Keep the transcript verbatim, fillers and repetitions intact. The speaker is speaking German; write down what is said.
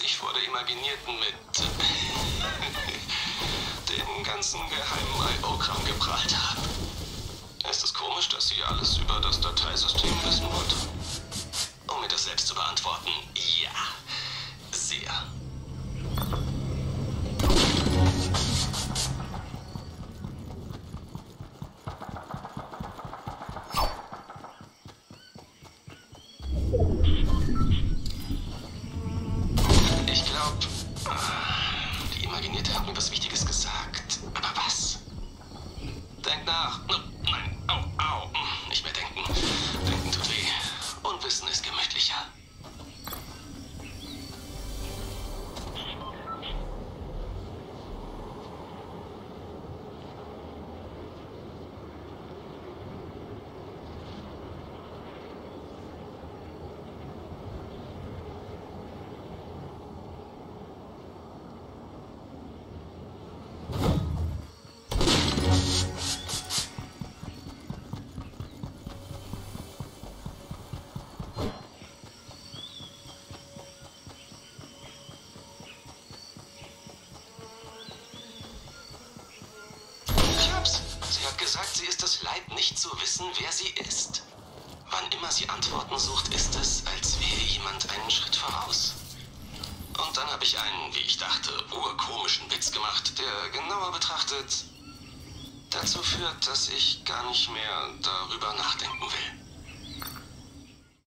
ich vor der Imaginierten mit den ganzen geheimen I O-Kram geprahlt habe. Ist es komisch, dass sie alles über das Dateisystem wissen wollte? Um mir das selbst zu beantworten, ja, sehr. Ich glaube, die Imaginierte hat mir was Wichtiges gesagt. Aber was? Denk nach. Nein, au, au. Nicht mehr denken. Denken tut weh. Und Wissen ist gemütlicher. Sie hat gesagt, sie ist es leid, nicht zu wissen, wer sie ist. Wann immer sie Antworten sucht, ist es, als wäre jemand einen Schritt voraus. Und dann habe ich einen, wie ich dachte, urkomischen Witz gemacht, der genauer betrachtet dazu führt, dass ich gar nicht mehr darüber nachdenken will.